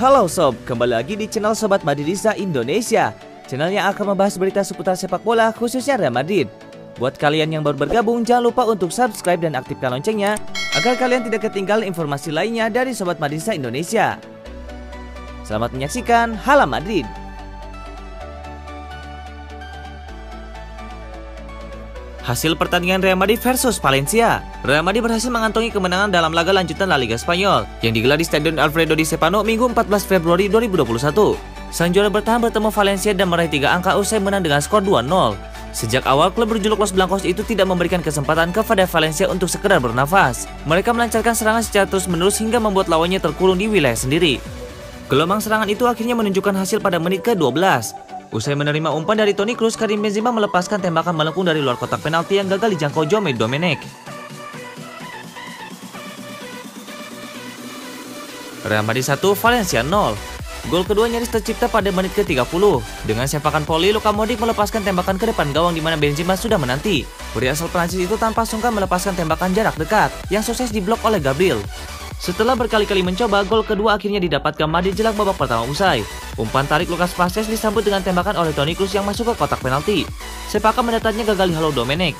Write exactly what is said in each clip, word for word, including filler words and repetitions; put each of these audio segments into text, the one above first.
Halo sob, kembali lagi di channel Sobat Madridista Indonesia, channel yang akan membahas berita seputar sepak bola khususnya Real Madrid. Buat kalian yang baru bergabung, jangan lupa untuk subscribe dan aktifkan loncengnya agar kalian tidak ketinggalan informasi lainnya dari Sobat Madridista Indonesia. Selamat menyaksikan Hala Madrid. Hasil pertandingan Real Madrid versus Valencia. Real Madrid berhasil mengantongi kemenangan dalam laga lanjutan La Liga Spanyol yang digelar di Stadion Alfredo Di Stefano Minggu empat belas Februari dua ribu dua puluh satu. Sang juara bertahan bertemu Valencia dan meraih tiga angka usai menang dengan skor dua nol. Sejak awal, klub berjuluk Los Blancos itu tidak memberikan kesempatan kepada Valencia untuk sekedar bernafas. Mereka melancarkan serangan secara terus-menerus hingga membuat lawannya terkurung di wilayah sendiri. Gelombang serangan itu akhirnya menunjukkan hasil pada menit ke dua belas. Usai menerima umpan dari Toni Kroos, Karim Benzema melepaskan tembakan melengkung dari luar kotak penalti yang gagal dijangkau João Domenech. Real Madrid satu, Valencia nol. Gol kedua nyaris tercipta pada menit ke tiga puluh. Dengan sepakan voli, Luka Modric melepaskan tembakan ke depan gawang di mana Benzema sudah menanti. Pria asal Prancis itu tanpa sungkan melepaskan tembakan jarak dekat yang sukses diblok oleh Gabriel. Setelah berkali-kali mencoba, gol kedua akhirnya didapatkan Madrid jelang babak pertama usai. Umpan tarik Lucas Vazquez disambut dengan tembakan oleh Toni Kroos yang masuk ke kotak penalti. Sepakan mendatannya gagal dihalau Domenech.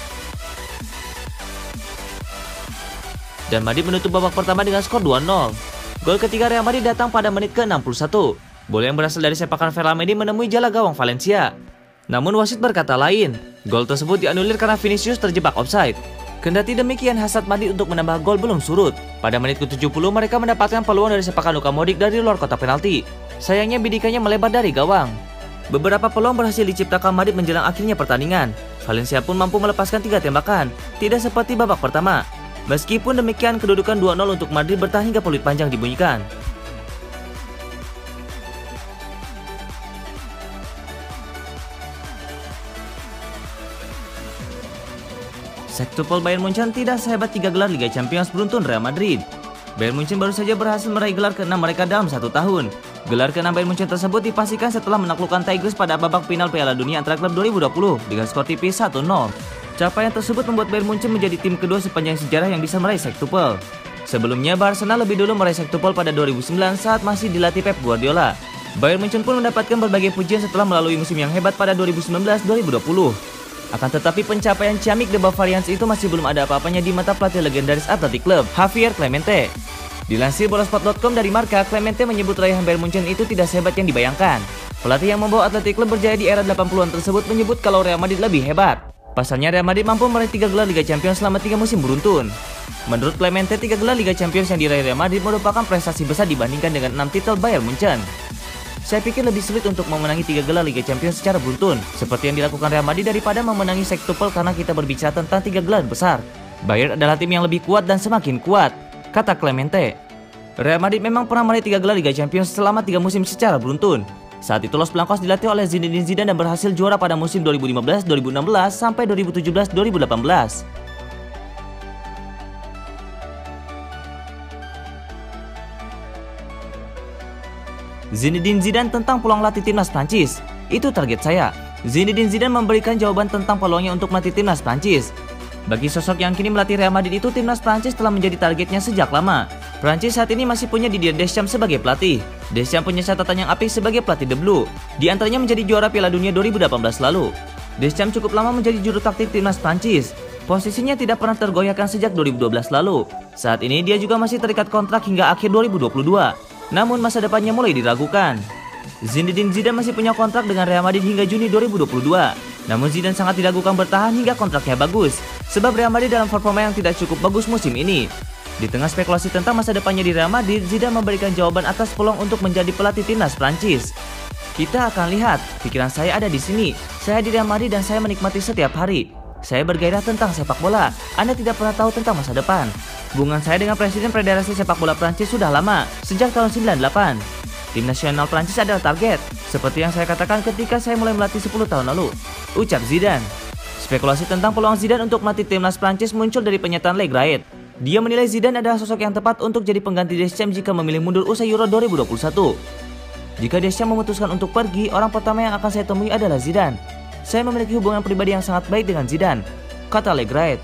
Dan Madrid menutup babak pertama dengan skor dua nol. Gol ketiga Real Madrid datang pada menit ke enam puluh satu. Bola yang berasal dari sepakan Ferland menemui jala gawang Valencia. Namun wasit berkata lain. Gol tersebut dianulir karena Vinicius terjebak offside. Kendati demikian, hasrat Madrid untuk menambah gol belum surut. Pada menit ke tujuh puluh mereka mendapatkan peluang dari sepakan Luka Modric dari luar kotak penalti. Sayangnya bidikannya melebar dari gawang. Beberapa peluang berhasil diciptakan Madrid menjelang akhirnya pertandingan. Valencia pun mampu melepaskan tiga tembakan, tidak seperti babak pertama. Meskipun demikian, kedudukan dua nol untuk Madrid bertahan hingga peluit panjang dibunyikan. Sextuple Bayern Munchen tidak sehebat tiga gelar Liga Champions beruntun Real Madrid. Bayern Munchen baru saja berhasil meraih gelar keenam mereka dalam satu tahun. Gelar keenam Bayern Munchen tersebut dipastikan setelah menaklukkan Tigers pada babak final Piala Dunia antar klub dua ribu dua puluh dengan skor tipis satu nol. Capaian tersebut membuat Bayern Munchen menjadi tim kedua sepanjang sejarah yang bisa meraih sextuple. Sebelumnya, Barcelona lebih dulu meraih sextuple pada dua ribu sembilan saat masih dilatih Pep Guardiola. Bayern Munchen pun mendapatkan berbagai pujian setelah melalui musim yang hebat pada dua ribu sembilan belas dua ribu dua puluh. Akan tetapi pencapaian ciamik The Bavarians itu masih belum ada apa-apanya di mata pelatih legendaris Athletic Club, Javier Clemente. Dilansir bola sport dot com dari Marca, Clemente menyebut raihan Bayern Munchen itu tidak sehebat yang dibayangkan. Pelatih yang membawa Athletic Club berjaya di era delapan puluhan tersebut menyebut kalau Real Madrid lebih hebat. Pasalnya Real Madrid mampu meraih tiga gelar Liga Champions selama tiga musim beruntun. Menurut Clemente, tiga gelar Liga Champions yang diraih Real Madrid merupakan prestasi besar dibandingkan dengan enam titel Bayern Munchen. Saya pikir lebih sulit untuk memenangi tiga gelar Liga Champions secara beruntun, seperti yang dilakukan Real Madrid daripada memenangi sextuple karena kita berbicara tentang tiga gelar besar. Bayern adalah tim yang lebih kuat dan semakin kuat, kata Clemente. Real Madrid memang pernah meraih tiga gelar Liga Champions selama tiga musim secara beruntun. Saat itu Los Blancos dilatih oleh Zinedine Zidane dan berhasil juara pada musim dua ribu lima belas dua ribu enam belas sampai dua ribu tujuh belas dua ribu delapan belas. Zinedine Zidane tentang peluang latih timnas Prancis. Itu target saya. Zinedine Zidane memberikan jawaban tentang peluangnya untuk melatih timnas Prancis. Bagi sosok yang kini melatih Real Madrid itu, timnas Prancis telah menjadi targetnya sejak lama. Prancis saat ini masih punya Didier Deschamps sebagai pelatih. Deschamps punya catatan yang apik sebagai pelatih The Blue. Di antaranya menjadi juara Piala Dunia dua ribu delapan belas lalu. Deschamps cukup lama menjadi juru taktik timnas Prancis. Posisinya tidak pernah tergoyahkan sejak dua ribu dua belas lalu. Saat ini dia juga masih terikat kontrak hingga akhir dua ribu dua puluh dua. Namun masa depannya mulai diragukan. Zinedine Zidane masih punya kontrak dengan Real Madrid hingga Juni dua ribu dua puluh dua. Namun Zidane sangat diragukan bertahan hingga kontraknya bagus, sebab Real Madrid dalam performa yang tidak cukup bagus musim ini. Di tengah spekulasi tentang masa depannya di Real Madrid, Zidane memberikan jawaban atas peluang untuk menjadi pelatih timnas Prancis. Kita akan lihat, pikiran saya ada di sini. Saya di Real Madrid dan saya menikmati setiap hari. Saya bergairah tentang sepak bola. Anda tidak pernah tahu tentang masa depan. Hubungan saya dengan Presiden Federasi Sepak Bola Prancis sudah lama, sejak tahun sembilan puluh delapan. Tim nasional Prancis adalah target, seperti yang saya katakan ketika saya mulai melatih sepuluh tahun lalu, ucap Zidane. Spekulasi tentang peluang Zidane untuk melatih timnas Prancis muncul dari pernyataan Le Graet. Dia menilai Zidane adalah sosok yang tepat untuk jadi pengganti Deschamps jika memilih mundur usai Euro dua ribu dua puluh satu. Jika Deschamps memutuskan untuk pergi, orang pertama yang akan saya temui adalah Zidane. Saya memiliki hubungan pribadi yang sangat baik dengan Zidane, kata Le Graet.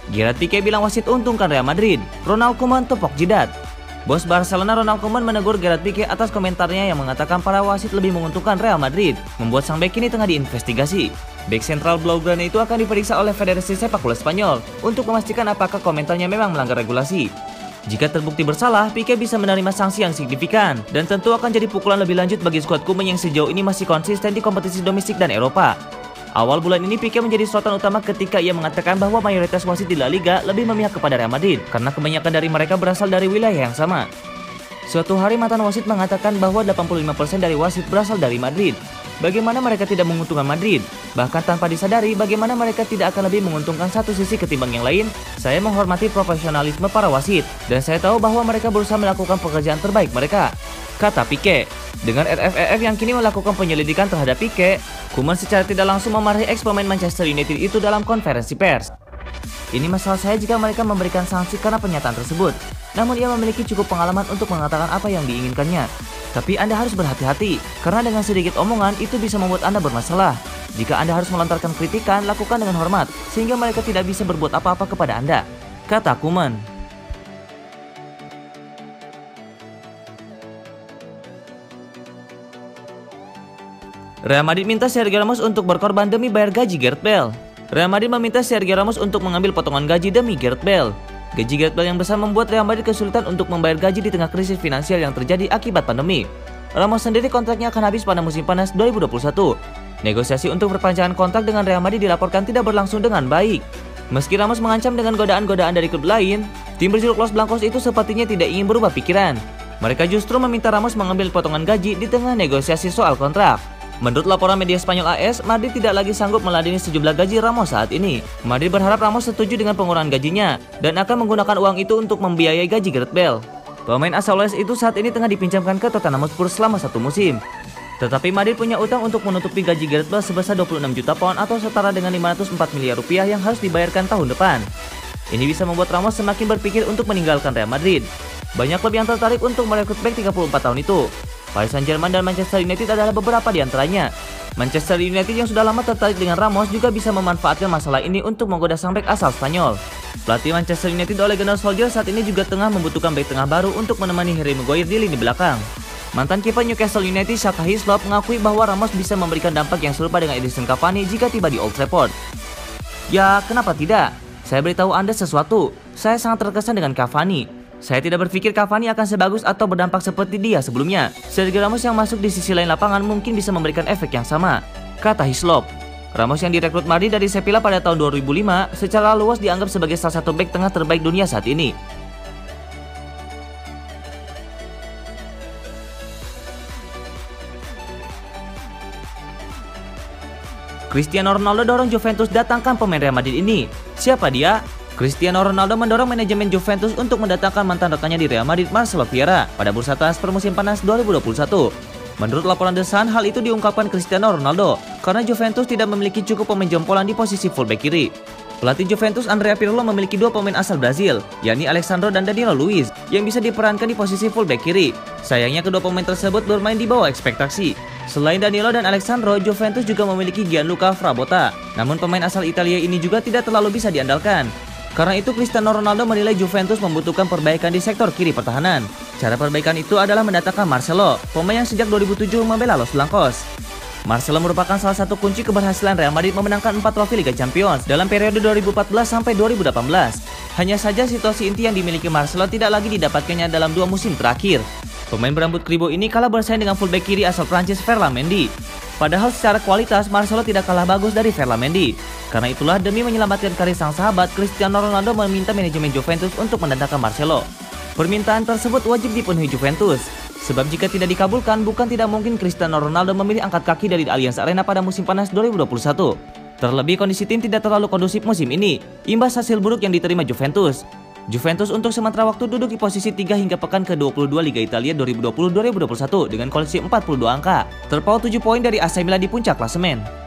Gerard Pique bilang wasit untungkan Real Madrid. Ronald Koeman tepok jidat. Bos Barcelona Ronald Koeman menegur Gerard Pique atas komentarnya yang mengatakan para wasit lebih menguntungkan Real Madrid, membuat sang bek kini tengah diinvestigasi. Bek sentral Blaugrana itu akan diperiksa oleh Federasi Sepak Bola Spanyol untuk memastikan apakah komentarnya memang melanggar regulasi. Jika terbukti bersalah, Pique bisa menerima sanksi yang signifikan dan tentu akan jadi pukulan lebih lanjut bagi skuad Koeman yang sejauh ini masih konsisten di kompetisi domestik dan Eropa. Awal bulan ini Pique menjadi sorotan utama ketika ia mengatakan bahwa mayoritas wasit di La Liga lebih memihak kepada Real Madrid karena kebanyakan dari mereka berasal dari wilayah yang sama. Suatu hari mantan wasit mengatakan bahwa delapan puluh lima persen dari wasit berasal dari Madrid. Bagaimana mereka tidak menguntungkan Madrid? Bahkan tanpa disadari bagaimana mereka tidak akan lebih menguntungkan satu sisi ketimbang yang lain. Saya menghormati profesionalisme para wasit dan saya tahu bahwa mereka berusaha melakukan pekerjaan terbaik mereka, kata Pique. Dengan R F E F yang kini melakukan penyelidikan terhadap Pique, Koeman secara tidak langsung memarahi ex pemain Manchester United itu dalam konferensi pers. Ini masalah saya jika mereka memberikan sanksi karena pernyataan tersebut. Namun ia memiliki cukup pengalaman untuk mengatakan apa yang diinginkannya. Tapi Anda harus berhati-hati, karena dengan sedikit omongan itu bisa membuat Anda bermasalah. Jika Anda harus melontarkan kritikan, lakukan dengan hormat, sehingga mereka tidak bisa berbuat apa-apa kepada Anda, kata Koeman. Real Madrid minta Sergio Ramos untuk berkorban demi bayar gaji Gareth Bale. Real Madrid meminta Sergio Ramos untuk mengambil potongan gaji demi Gareth Bale. Gaji Gareth Bale yang besar membuat Real Madrid kesulitan untuk membayar gaji di tengah krisis finansial yang terjadi akibat pandemi. Ramos sendiri kontraknya akan habis pada musim panas dua ribu dua puluh satu. Negosiasi untuk perpanjangan kontrak dengan Real Madrid dilaporkan tidak berlangsung dengan baik. Meski Ramos mengancam dengan godaan-godaan dari klub lain, tim berjuluk Los Blancos itu sepertinya tidak ingin berubah pikiran. Mereka justru meminta Ramos mengambil potongan gaji di tengah negosiasi soal kontrak. Menurut laporan media Spanyol A S, Madrid tidak lagi sanggup meladeni sejumlah gaji Ramos saat ini. Madrid berharap Ramos setuju dengan pengurangan gajinya dan akan menggunakan uang itu untuk membiayai gaji Gareth Bale. Pemain asal Wales itu saat ini tengah dipinjamkan ke Tottenham Hotspur selama satu musim. Tetapi Madrid punya utang untuk menutupi gaji Gareth Bale sebesar dua puluh enam juta pound atau setara dengan lima ratus empat miliar rupiah yang harus dibayarkan tahun depan. Ini bisa membuat Ramos semakin berpikir untuk meninggalkan Real Madrid. Banyak klub yang tertarik untuk merekrut bek tiga puluh empat tahun itu. Paris Saint-Germain dan Manchester United adalah beberapa di antaranya. Manchester United yang sudah lama tertarik dengan Ramos juga bisa memanfaatkan masalah ini untuk menggoda sang bek asal Spanyol. Pelatih Manchester United Ole Gunnar Solskjaer saat ini juga tengah membutuhkan bek tengah baru untuk menemani Harry Maguire di lini belakang. Mantan kiper Newcastle United Shaka Hislop mengakui bahwa Ramos bisa memberikan dampak yang serupa dengan Edinson Cavani jika tiba di Old Trafford. Ya, kenapa tidak? Saya beritahu Anda sesuatu. Saya sangat terkesan dengan Cavani. Saya tidak berpikir Cavani akan sebagus atau berdampak seperti dia sebelumnya. Sergio Ramos yang masuk di sisi lain lapangan mungkin bisa memberikan efek yang sama, kata Hislop. Ramos yang direkrut Madrid dari Sevilla pada tahun dua ribu lima secara luas dianggap sebagai salah satu bek tengah terbaik dunia saat ini. Cristiano Ronaldo dorong Juventus datangkan pemain Real Madrid ini. Siapa dia? Cristiano Ronaldo mendorong manajemen Juventus untuk mendatangkan mantan rekannya di Real Madrid Marcelo Vieira pada bursa transfer musim panas dua ribu dua puluh satu. Menurut laporan The Sun, hal itu diungkapkan Cristiano Ronaldo karena Juventus tidak memiliki cukup pemain jompolan di posisi fullback kiri. Pelatih Juventus Andrea Pirlo memiliki dua pemain asal Brazil, yakni Alexandro dan Danilo Luiz, yang bisa diperankan di posisi fullback kiri. Sayangnya kedua pemain tersebut bermain di bawah ekspektasi. Selain Danilo dan Alexandro, Juventus juga memiliki Gianluca Frabotta. Namun pemain asal Italia ini juga tidak terlalu bisa diandalkan. Karena itu Cristiano Ronaldo menilai Juventus membutuhkan perbaikan di sektor kiri pertahanan. Cara perbaikan itu adalah mendatangkan Marcelo, pemain yang sejak dua ribu tujuh membela Los Blancos. Marcelo merupakan salah satu kunci keberhasilan Real Madrid memenangkan empat trofi Liga Champions dalam periode dua ribu empat belas sampai dua ribu delapan belas. Hanya saja situasi inti yang dimiliki Marcelo tidak lagi didapatkannya dalam dua musim terakhir. Pemain berambut kribo ini kalah bersaing dengan fullback kiri asal Prancis Ferland Mendy. Padahal secara kualitas Marcelo tidak kalah bagus dari Ferland Mendy. Karena itulah demi menyelamatkan karir sang sahabat, Cristiano Ronaldo meminta manajemen Juventus untuk mendatangkan Marcelo. Permintaan tersebut wajib dipenuhi Juventus. Sebab jika tidak dikabulkan, bukan tidak mungkin Cristiano Ronaldo memilih angkat kaki dari Allianz Arena pada musim panas dua ribu dua puluh satu. Terlebih kondisi tim tidak terlalu kondusif musim ini, imbas hasil buruk yang diterima Juventus. Juventus untuk sementara waktu duduk di posisi tiga hingga pekan ke dua puluh dua Liga Italia dua ribu dua puluh dua ribu dua puluh satu dengan koleksi empat puluh dua angka, terpaut tujuh poin dari A C Milan di puncak klasemen.